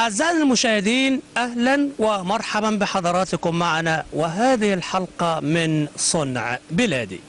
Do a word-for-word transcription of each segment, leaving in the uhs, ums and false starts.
أعزائي المشاهدين، أهلا ومرحبا بحضراتكم معنا، وهذه الحلقة من صنع بلادي.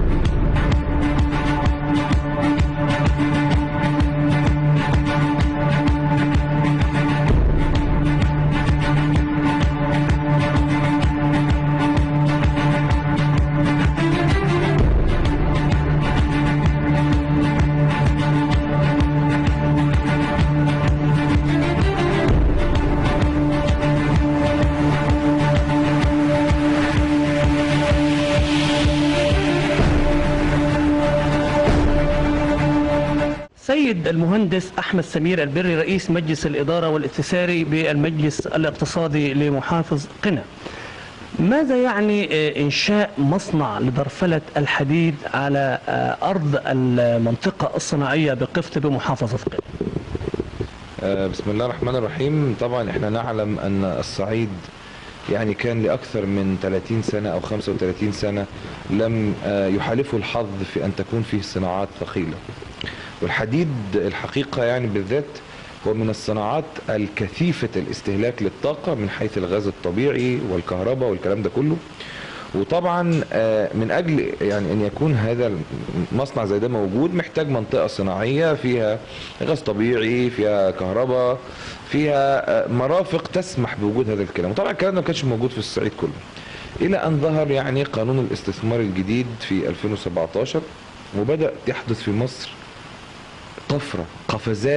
سيد المهندس أحمد سمير البري، رئيس مجلس الإدارة والاستشاري بالمجلس الاقتصادي لمحافظ قنا، ماذا يعني إنشاء مصنع لدرفلة الحديد على أرض المنطقة الصناعية بقفط بمحافظة قنا؟ بسم الله الرحمن الرحيم. طبعا احنا نعلم أن الصعيد يعني كان لأكثر من ثلاثين سنة أو خمسة وثلاثين سنة لم يحالفه الحظ في أن تكون فيه صناعات ثقيلة، والحديد الحقيقة يعني بالذات هو من الصناعات الكثيفة الاستهلاك للطاقة من حيث الغاز الطبيعي والكهرباء والكلام ده كله. وطبعا من أجل يعني أن يكون هذا المصنع زي ده موجود محتاج منطقة صناعية فيها غاز طبيعي، فيها كهرباء، فيها مرافق تسمح بوجود هذا الكلام. وطبعا الكلام ده ما كانش موجود في الصعيد كله إلى أن ظهر يعني قانون الاستثمار الجديد في ألفين وسبعتاشر، وبدأ يحدث في مصر طفرة قفزات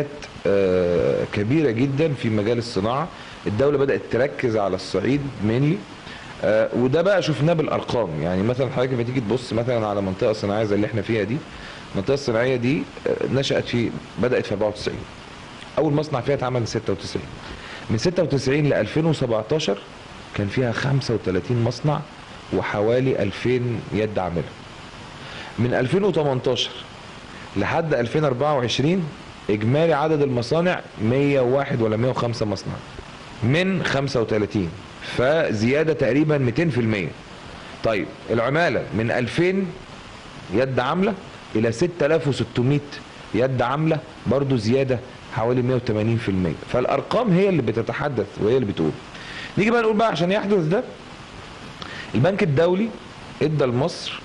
كبيرة جدا في مجال الصناعة. الدولة بدأت تركز على الصعيد مينلي، وده بقى شفناه بالأرقام. يعني مثلا حضرتك لما تيجي تبص مثلا على منطقة صناعية زي اللي احنا فيها دي، المنطقة الصناعية دي نشأت في بدأت في أربعة وتسعين، أول مصنع فيها اتعمل من ستة وتسعين. من ستة وتسعين ل ألفين وسبعتاشر كان فيها خمسة وثلاثين مصنع وحوالي ألفين يد عاملة. من ألفين وتمنتاشر لحد ألفين وأربعة وعشرين اجمالي عدد المصانع مية وواحد ولا مية وخمسة مصنع من خمسة وثلاثين، فزياده تقريبا مئتين في المئة. طيب العماله من ألفين يد عامله الى ستة آلاف وستمئة يد عامله، برضو زياده حوالي مئة وثمانين في المئة. فالارقام هي اللي بتتحدث وهي اللي بتقول. نيجي بقى نقول بقى عشان يحدث ده، البنك الدولي ادى لمصر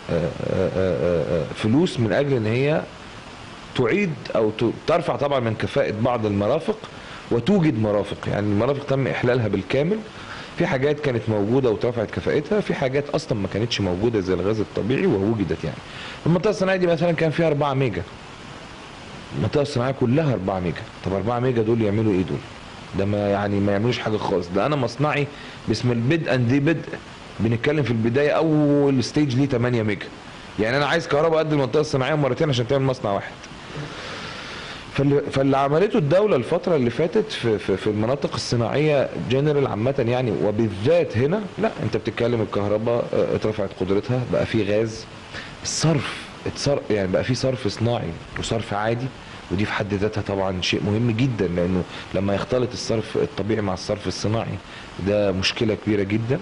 فلوس من اجل ان هي تعيد او ترفع طبعا من كفاءة بعض المرافق وتوجد مرافق. يعني المرافق تم احلالها بالكامل، في حاجات كانت موجودة وترفعت كفاءتها، في حاجات اصلا ما كانتش موجودة زي الغاز الطبيعي ووجدت. يعني المنطقة الصناعية دي مثلا كان فيها أربعة ميجا، المنطقة الصناعية كلها أربعة ميجا. طب أربعة ميجا دول يعملوا ايه دول؟ ده ما يعني ما يعملوش حاجة خالص. ده انا مصنعي باسم البدء اند بدء بنتكلم في البدايه اول ستيج ليه ثمانية ميجا. يعني انا عايز كهرباء قد المنطقه الصناعيه مرتين عشان تعمل مصنع واحد. فاللي, فاللي عملته الدوله الفتره اللي فاتت في, في, في المناطق الصناعيه جنرال عامه يعني، وبالذات هنا، لا انت بتتكلم الكهرباء اترفعت قدرتها، بقى في غاز، الصرف اتصرف، يعني بقى في صرف صناعي وصرف عادي، ودي في حد ذاتها طبعا شيء مهم جدا، لانه لما يختلط الصرف الطبيعي مع الصرف الصناعي ده مشكله كبيره جدا.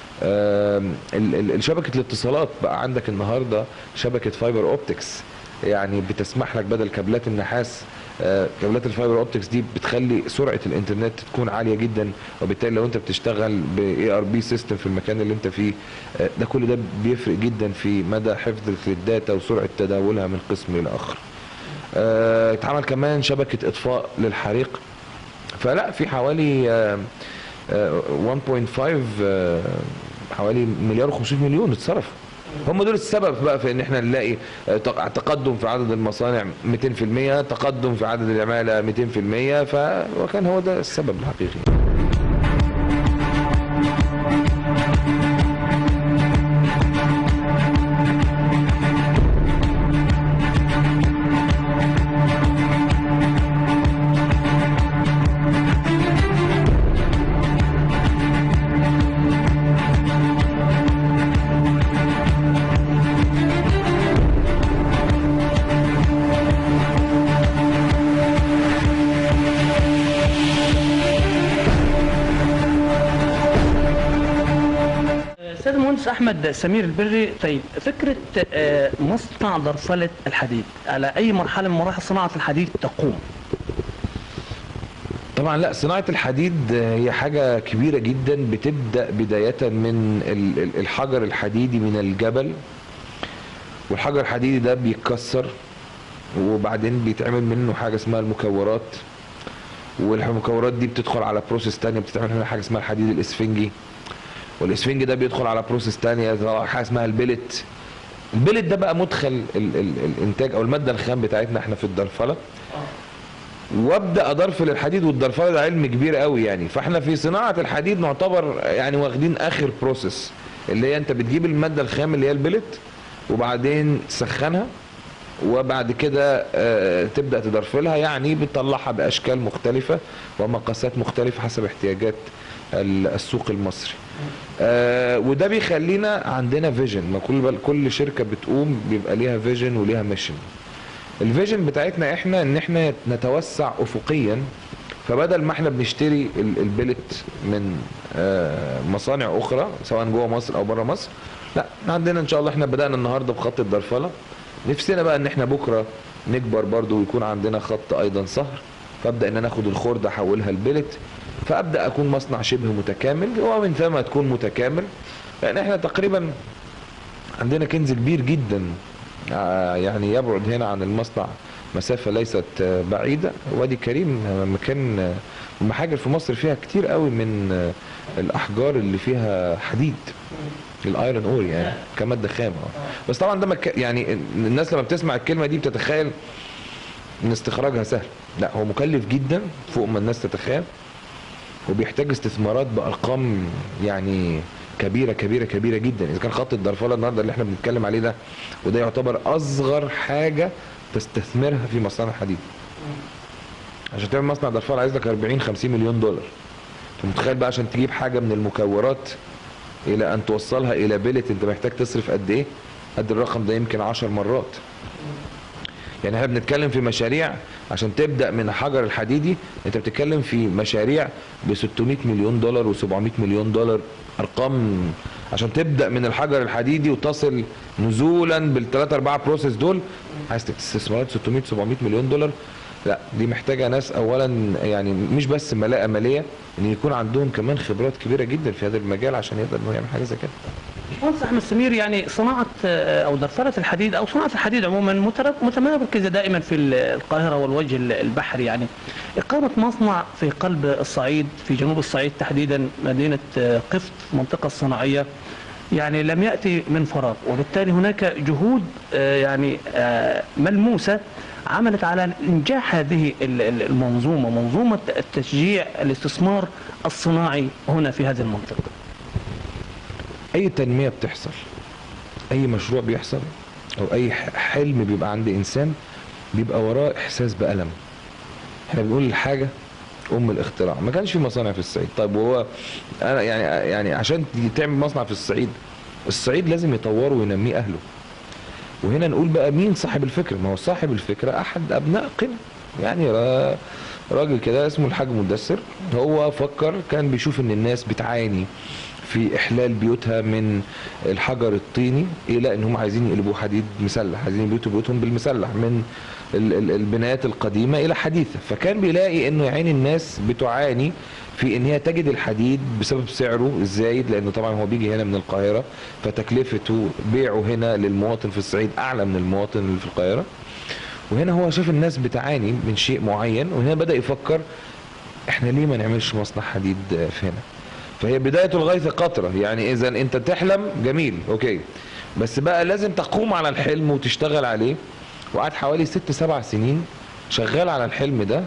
شبكة الاتصالات بقى عندك النهاردة شبكة فايبر اوبتكس، يعني بتسمح لك بدل كابلات النحاس، كابلات الفايبر اوبتكس دي بتخلي سرعة الانترنت تكون عالية جدا، وبالتالي لو انت بتشتغل ب إيه آر بي سيستم في المكان اللي انت فيه، ده كل ده بيفرق جدا في مدى حفظ الداتا وسرعة تداولها من قسم لآخر. اتعمل كمان شبكة اطفاء للحريق، فلا في حوالي واحد فاصلة خمسة، حوالي مليار وخمسمئة مليون اتصرفوا. هم دول السبب بقى في ان احنا نلاقي تقدم في عدد المصانع مئتين في المئة، تقدم في عدد العمالة مئتين في المئة، فكان هو ده السبب الحقيقي. سيد المهندس احمد سمير البري، طيب فكره مصنع درفله الحديد على اي مرحله من مراحل صناعه الحديد تقوم؟ طبعا لا، صناعة الحديد هي حاجة كبيرة جدا، بتبدأ بداية من الحجر الحديدي من الجبل، والحجر الحديدي ده بيتكسر وبعدين بيتعمل منه حاجة اسمها المكورات، والمكورات دي بتدخل على بروسيس تانية بتتعمل منها حاجة اسمها الحديد الاسفنجي، والاسفنجي ده بيدخل على بروسيس تانية حاجة اسمها البلت. البلت ده بقى مدخل ال ال الانتاج او المادة الخام بتاعتنا احنا في الدرفلة، وابدا ادرفل الحديد، والدرفله ده علم كبير قوي يعني. فاحنا في صناعه الحديد نعتبر يعني واخدين اخر بروسيس، اللي هي انت بتجيب الماده الخام اللي هي البلت وبعدين تسخنها وبعد كده آه تبدا تدرفلها، يعني بتطلعها باشكال مختلفه ومقاسات مختلفه حسب احتياجات السوق المصري. آه وده بيخلينا عندنا فيجن، ما كل كل شركه بتقوم بيبقى ليها فيجن وليها ميشن. الفيجن بتاعتنا احنا ان احنا نتوسع افقيا، فبدل ما احنا بنشتري البلت من مصانع اخرى سواء جوه مصر او بره مصر، لا عندنا ان شاء الله احنا بدأنا النهارده بخط الدرفله، نفسنا بقى ان احنا بكره نكبر برضو ويكون عندنا خط ايضا صهر، فابدا ان انا اخد الخرده احولها البلت، فابدا اكون مصنع شبه متكامل، ومن ثم تكون متكامل. لان احنا تقريبا عندنا كنز كبير جدا يعني يبعد هنا عن المصنع مسافة ليست بعيدة. وادي كريم مكان المحاجر في مصر فيها كتير قوي من الأحجار اللي فيها حديد، الايرون اور يعني كمادة خام. بس طبعا ده مك... يعني الناس لما بتسمع الكلمة دي بتتخيل ان استخراجها سهل، لا هو مكلف جدا فوق ما الناس تتخيل، وبيحتاج استثمارات بأرقام يعني كبيرة كبيرة كبيرة جدا. اذا كان خط الدرفلة النهارده اللي احنا بنتكلم عليه ده، وده يعتبر اصغر حاجة تستثمرها في مصانع حديد. عشان تعمل مصنع درفلة عايز لك أربعين خمسين مليون دولار. انت متخيل بقى عشان تجيب حاجة من المكورات الى ان توصلها الى بلت انت محتاج تصرف قد ايه؟ قد الرقم ده يمكن عشر مرات. يعني احنا بنتكلم في مشاريع عشان تبدأ من الحجر الحديدي، انت بتتكلم في مشاريع ب ستمائة مليون دولار وسبعمائة مليون دولار، ارقام عشان تبدأ من الحجر الحديدي وتصل نزولا بالثلاثة أربعة بروسيس دول، عايز استثمارات ستمائة سبعمائة مليون دولار. لا دي محتاجة ناس اولا يعني مش بس ملاءة مالية، ان يكون عندهم كمان خبرات كبيرة جدا في هذا المجال عشان يقدر انه يعمل حاجة زي كده. باشمهندس احمد سمير، يعني صناعه او درفله الحديد او صناعه الحديد عموما متمركزه دائما في القاهره والوجه البحري، يعني اقامه مصنع في قلب الصعيد في جنوب الصعيد تحديدا مدينه قفط المنطقه الصناعيه يعني لم ياتي من فراغ، وبالتالي هناك جهود يعني ملموسه عملت على انجاح هذه المنظومه، منظومه التشجيع الاستثمار الصناعي هنا في هذه المنطقه. اي تنمية بتحصل، اي مشروع بيحصل، او اي حلم بيبقى عند انسان بيبقى وراه احساس بألم. احنا بنقول الحاجة ام الاختراع. ما كانش في مصانع في الصعيد، طيب وهو انا يعني يعني عشان تعمل مصنع في الصعيد، الصعيد لازم يطوره وينميه اهله. وهنا نقول بقى مين صاحب الفكرة؟ ما هو صاحب الفكرة احد ابناء قنا، يعني راجل كده اسمه الحاج مدثر، هو فكر، كان بيشوف ان الناس بتعاني في احلال بيوتها من الحجر الطيني الى انهم عايزين يقلبوه حديد مسلح، عايزين يبيتوا بيوتهم بالمسلح من البنايات القديمه الى حديثه. فكان بيلاقي انه يعين الناس بتعاني في ان هي تجد الحديد بسبب سعره الزايد، لانه طبعا هو بيجي هنا من القاهره، فتكلفته بيعه هنا للمواطن في الصعيد اعلى من المواطن اللي في القاهره. وهنا هو شاف الناس بتعاني من شيء معين، وهنا بدا يفكر احنا ليه ما نعملش مصنع حديد في هنا. فهي بداية الغيث قطرة، يعني اذا انت تحلم جميل اوكي، بس بقى لازم تقوم على الحلم وتشتغل عليه. وقعد حوالي ست سبع سنين شغال على الحلم ده.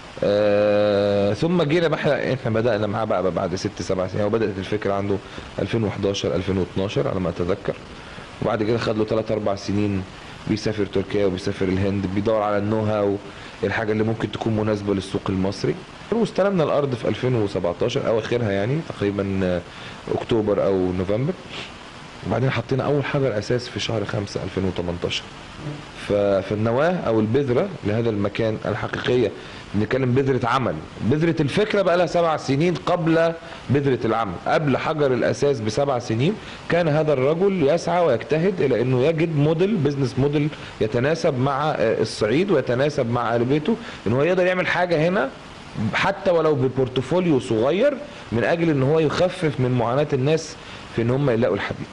آه ثم جينا بقى احنا بدأنا معاه بقى بعد ست سبع سنين، وبدأت الفكرة عنده ألفين وحداشر ألفين واثناشر على ما اتذكر. وبعد كده خد له ثلاث أربع سنين بيسافر تركيا وبيسافر الهند، بيدور على النو هاو، الحاجة اللي ممكن تكون مناسبة للسوق المصري. واستلمنا الارض في ألفين وسبعتاشر اواخرها يعني تقريبا اكتوبر او نوفمبر، وبعدين حطينا اول حجر اساس في شهر خمسة ألفين وتمنتاشر. فالنواه او البذره لهذا المكان الحقيقيه، بنتكلم بذره عمل، بذره الفكره بقى لها سبع سنين قبل بذره العمل. قبل حجر الاساس بسبع سنين كان هذا الرجل يسعى ويجتهد الى انه يجد موديل بزنس موديل يتناسب مع الصعيد ويتناسب مع اهل بيته، ان هو يقدر يعمل حاجه هنا حتى ولو ببورتفوليو صغير، من اجل ان هو يخفف من معاناة الناس في ان هم يلاقوا الحديد.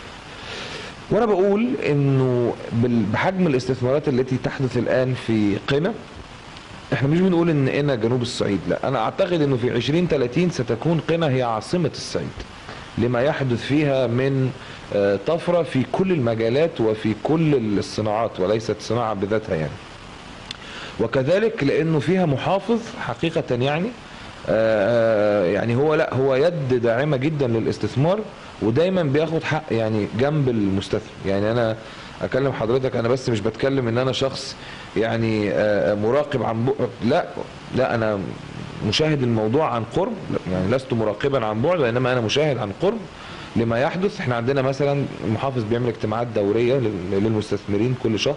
وانا بقول انه بحجم الاستثمارات التي تحدث الان في قنا، احنا مش بنقول ان قنا جنوب الصعيد، لا، انا اعتقد انه في عشرين ثلاثين ستكون قنا هي عاصمة الصعيد لما يحدث فيها من طفرة في كل المجالات وفي كل الصناعات، وليست صناعة بذاتها يعني. وكذلك لانه فيها محافظ حقيقة يعني يعني هو لا هو يد داعمة جدا للاستثمار، ودايما بياخد حق يعني جنب المستثمر. يعني انا اكلم حضرتك، انا بس مش بتكلم ان انا شخص يعني مراقب عن بعد، لا لا انا مشاهد الموضوع عن قرب، يعني لست مراقبا عن بعد، وانما انا مشاهد عن قرب لما يحدث. احنا عندنا مثلا المحافظ بيعمل اجتماعات دورية للمستثمرين كل شهر،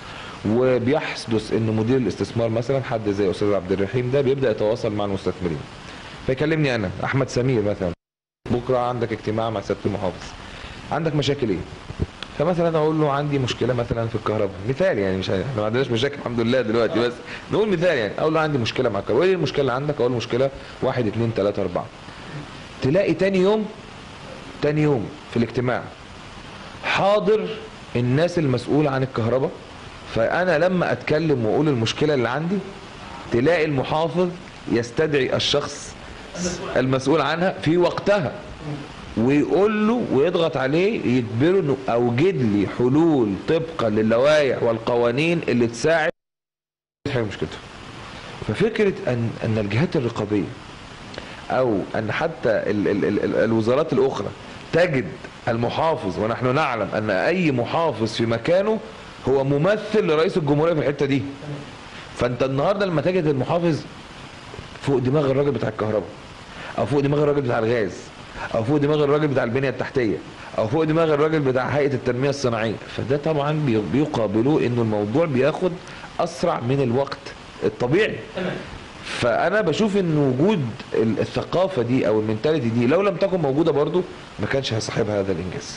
وبيحدث ان مدير الاستثمار مثلا حد زي استاذ عبد الرحيم ده بيبدا يتواصل مع المستثمرين، فيكلمني انا احمد سمير مثلا، بكره عندك اجتماع مع سياده المحافظ، عندك مشاكل ايه؟ فمثلا اقول له عندي مشكله مثلا في الكهرباء، مثال يعني، مش احنا ما عندناش مشاكل الحمد لله دلوقتي، بس نقول مثال يعني. اقول له عندي مشكله مع الكهرباء، ايه المشكله اللي عندك؟ اقول له مشكله واحد اتنين تلاته اربعه. تلاقي تاني يوم تاني يوم في الاجتماع حاضر الناس المسؤوله عن الكهرباء، فانا لما اتكلم واقول المشكله اللي عندي تلاقي المحافظ يستدعي الشخص المسؤول عنها في وقتها ويقول له ويضغط عليه يجبره انه اوجد لي حلول طبقا للوائح والقوانين اللي تساعد حل مشكلته. ففكره ان ان الجهات الرقابيه او ان حتى ال ال ال الوزارات الاخرى تجد المحافظ، ونحن نعلم ان اي محافظ في مكانه هو ممثل لرئيس الجمهوريه في الحته دي. فانت النهارده لما تجد المحافظ فوق دماغ الراجل بتاع الكهرباء، او فوق دماغ الراجل بتاع الغاز، او فوق دماغ الراجل بتاع البنيه التحتيه، او فوق دماغ الراجل بتاع هيئه التنميه الصناعيه، فده طبعا بيقابلوه انه الموضوع بياخد اسرع من الوقت الطبيعي. فانا بشوف ان وجود الثقافه دي او المنتاليتي دي لو لم تكن موجوده برضو ما كانش هيصاحبها هذا الانجاز.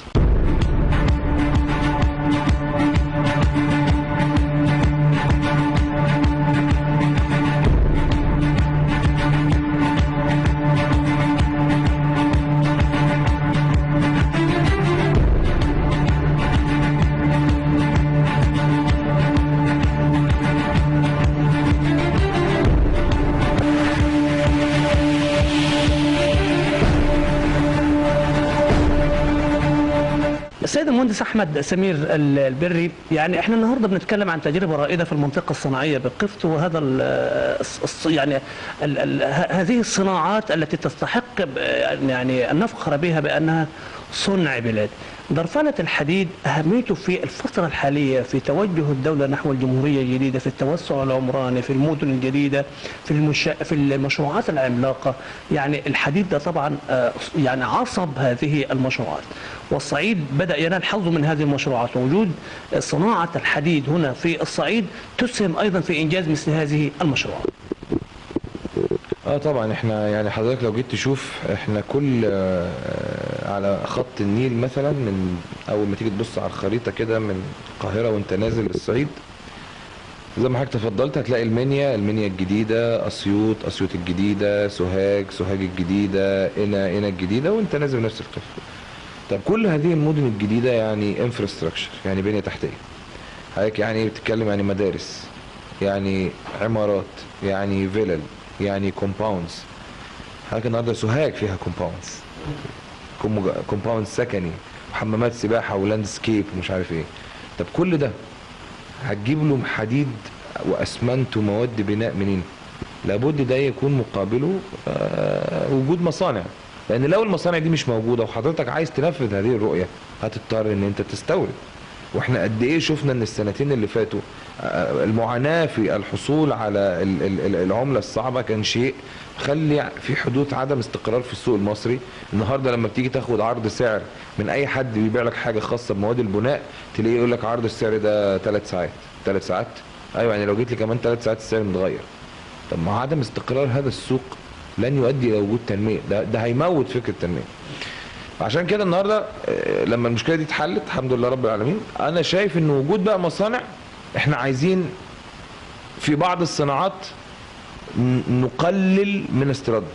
السيد المهندس احمد سمير البري، يعني احنا النهارده بنتكلم عن تجربه رائده في المنطقه الصناعيه بقفط، وهذا ال يعني ال ال هذه الصناعات التي تستحق يعني ان نفخر بها بانها صنع بلاد. درفلة الحديد أهميته في الفترة الحالية في توجه الدولة نحو الجمهورية الجديدة، في التوسع العمراني، في المدن الجديدة، في المش... في المشروعات العملاقة. يعني الحديد ده طبعا يعني عصب هذه المشروعات، والصعيد بدأ ينال حظه من هذه المشروعات. ووجود صناعة الحديد هنا في الصعيد تسهم أيضا في إنجاز مثل هذه المشروعات. اه طبعا احنا يعني حضرتك لو جيت تشوف احنا كل آه على خط النيل مثلا، من اول ما تيجي تبص على الخريطه كده من القاهره وانت نازل الصعيد زي ما حضرتك تفضلت هتلاقي المنيا، المنيا الجديده، اسيوط، اسيوط الجديده، سوهاج، سوهاج الجديده، قنا، قنا الجديده، وانت نازل نفس القصه. طب كل هذه المدن الجديده يعني انفراستراكشر، يعني بنيه تحتيه. حضرتك يعني بتتكلم يعني مدارس، يعني عمارات، يعني فيلل، يعني كومباوندز. حضرتك النهارده سوهاج فيها كومباوندز، كومباوند سكني وحمامات سباحه ولاندسكيب ومش عارف ايه. طب كل ده هتجيب له حديد واسمنت ومواد بناء منين؟ لابد ده يكون مقابله آه وجود مصانع، لان لو المصانع دي مش موجوده وحضرتك عايز تنفذ هذه الرؤيه هتضطر ان انت تستورد. واحنا قد ايه شفنا ان السنتين اللي فاتوا المعاناه في الحصول على العمله الصعبه كان شيء خلي في حدوث عدم استقرار في السوق المصري. النهارده لما بتيجي تاخد عرض سعر من اي حد بيبيع لك حاجه خاصه بمواد البناء تلاقيه يقول لك عرض السعر ده ثلاث ساعات. ثلاث ساعات؟ ايوه، يعني لو جيت لي كمان ثلاث ساعات السعر متغير. طب مع عدم استقرار هذا السوق لن يؤدي الى وجود تنميه، ده ده هيموت فكره التنميه. عشان كده النهارده لما المشكله دي اتحلت الحمد لله رب العالمين، انا شايف ان وجود بقى مصانع، احنا عايزين في بعض الصناعات نقلل من استيرادها،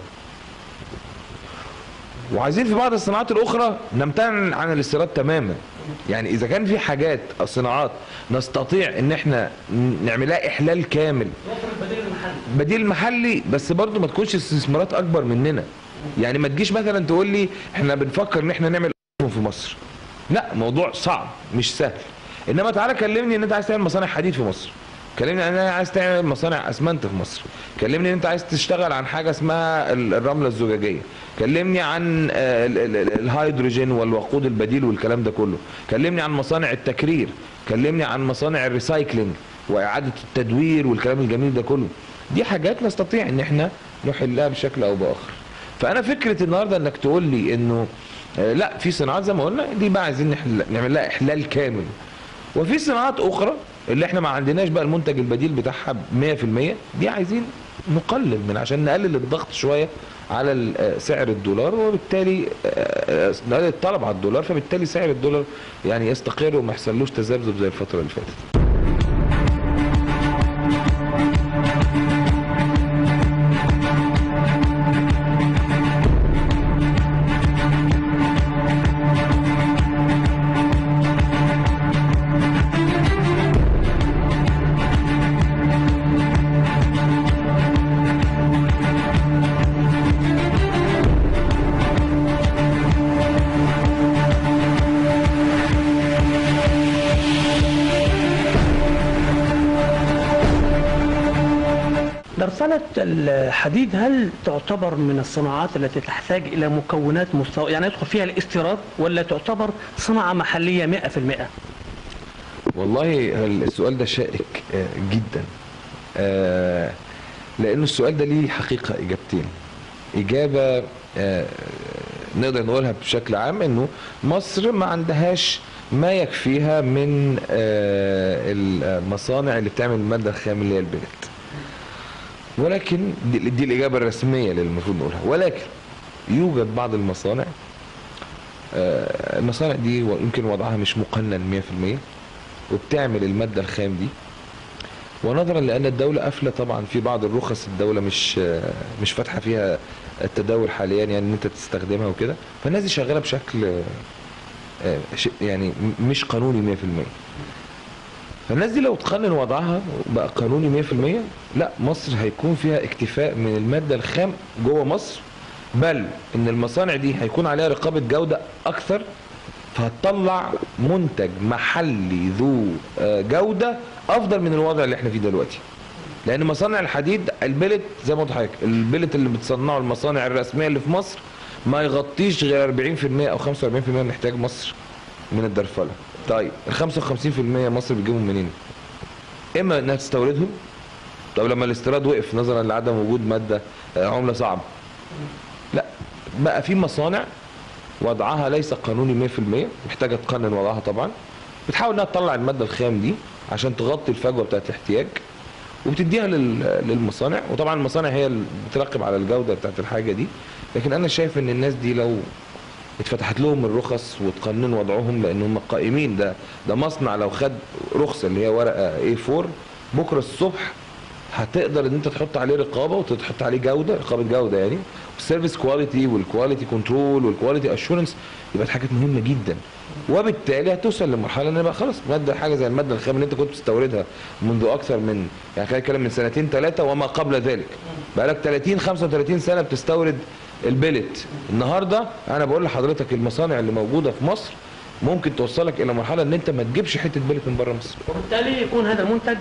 وعايزين في بعض الصناعات الاخرى نمتنع عن الاستيراد تماما. يعني اذا كان في حاجات او صناعات نستطيع ان احنا نعملها احلال كامل، بديل محلي، بس برضو ما تكونش استثمارات اكبر مننا. يعني ما تجيش مثلا تقول لي احنا بنفكر ان احنا نعمل في مصر، لا، موضوع صعب مش سهل. انما تعالى كلمني ان انت عايز تعمل مصانع حديد في مصر، كلمني ان انا عايز تعمل مصانع اسمنت في مصر، كلمني ان انت عايز تشتغل عن حاجه اسمها الرمله الزجاجيه، كلمني عن الهيدروجين والوقود البديل والكلام ده كله، كلمني عن مصانع التكرير، كلمني عن مصانع الريسايكلينج واعاده التدوير والكلام الجميل ده كله. دي حاجات نستطيع ان احنا نحلها بشكل او باخر. فانا فكره النهارده انك تقول لي انه لا، في صناعات زي ما قلنا دي بقى عايزين نعمل لها احلال كامل، وفي صناعات اخرى اللي احنا ما عندناش بقى المنتج البديل بتاعها مية في المية، دي عايزين نقلل من عشان نقلل الضغط شويه على سعر الدولار، وبالتالي نقلل الطلب على الدولار، فبالتالي سعر الدولار يعني يستقر وما يحصلوش تذبذب زي الفتره اللي فاتت. درسالة الحديد هل تعتبر من الصناعات التي تحتاج إلى مكونات مستوى، يعني يدخل فيها الاستيراد، ولا تعتبر صناعة محلية مئة في المئة؟ والله السؤال ده شائك جدا، لأنه السؤال ده ليه حقيقة إجابتين. إجابة نقدر نقولها بشكل عام إنه مصر ما عندهاش ما يكفيها من المصانع اللي بتعمل المادة الخام اللي هي البلت، ولكن دي, دي الإجابة الرسمية اللي المفروض نقولها. ولكن يوجد بعض المصانع، المصانع دي يمكن وضعها مش مقنن مية في المية وبتعمل المادة الخام دي، ونظرا لأن الدولة قافلة طبعا في بعض الرخص، الدولة مش مش فاتحة فيها التداول حاليا، يعني ان انت تستخدمها وكده، فالناس دي شغالة بشكل يعني مش قانوني مية في المية. فالناس دي لو تقنن وضعها بقى قانوني مية في المية، لا، مصر هيكون فيها اكتفاء من المادة الخام جوه مصر، بل ان المصانع دي هيكون عليها رقابة جودة اكثر، فهتطلع منتج محلي ذو جودة افضل من الوضع اللي احنا فيه دلوقتي. لان مصانع الحديد البلت زي ما قلت لحضرتك، البلت اللي بتصنعه المصانع الرسمية اللي في مصر ما يغطيش غير أربعين في المية او خمسة وأربعين في المية من احتياج مصر من الدرفلة. طيب ال خمسة وخمسين في المية مصر بتجيبهم منين؟ اما انها تستوردهم، طب لما الاستيراد وقف نظرا لعدم وجود ماده عمله صعبه، لا، بقى في مصانع وضعها ليس قانوني مية في المية، محتاجه تقنن وضعها طبعا، بتحاول انها تطلع الماده الخام دي عشان تغطي الفجوه بتاعت الاحتياج وبتديها للمصانع، وطبعا المصانع هي اللي بتراقب على الجوده بتاعت الحاجه دي. لكن انا شايف ان الناس دي لو اتفتحت لهم الرخص وتقنن وضعهم، لان هم قائمين، ده ده مصنع لو خد رخصه اللي هي ورقه إيه فور بكره الصبح هتقدر ان انت تحط عليه رقابه وتحط عليه جوده، رقابه جوده يعني، والسيرفيس كواليتي والكواليتي كنترول والكواليتي اشورنس، يبقى دي حاجات مهمه جدا. وبالتالي هتوصل لمرحله ان بقى خلاص ماده حاجه زي الماده الخام اللي انت كنت بتستوردها منذ اكثر من، يعني خلينا نتكلم من سنتين ثلاثه وما قبل ذلك، بقى لك ثلاثين خمسة وثلاثين سنه بتستورد البلت. النهارده انا بقول لحضرتك المصانع اللي موجوده في مصر ممكن توصلك الى مرحله ان انت ما تجيبش حته بلت من بره مصر، وبالتالي يكون هذا المنتج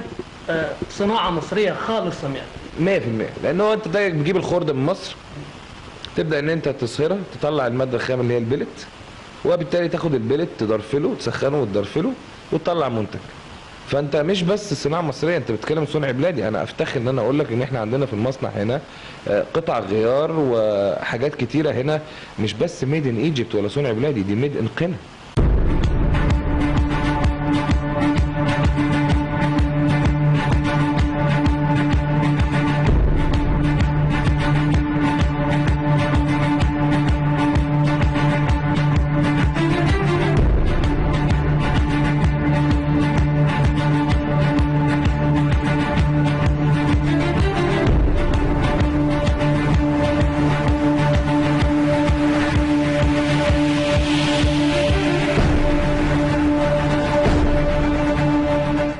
صناعه مصريه خالصه مية في المية. لان هو انت دايما بتجيب الخرده من مصر، تبدا ان انت تصهرها، تطلع الماده الخام اللي هي البلت، وبالتالي تاخد البلت تدرفله وتسخنه وتدرفله وتطلع منتج. فانت مش بس صناعه مصريه، انت بتتكلم صنع بلادي. انا افتخر ان انا اقول لك ان احنا عندنا في المصنع هنا قطع غيار وحاجات كتيره هنا مش بس ميد ان ايجيبت ولا صنع بلادي، دي ميد ان قنا.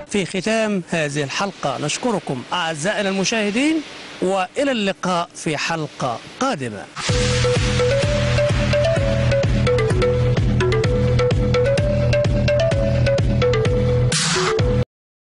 في ختام هذه الحلقة نشكركم أعزائنا المشاهدين، وإلى اللقاء في حلقة قادمة.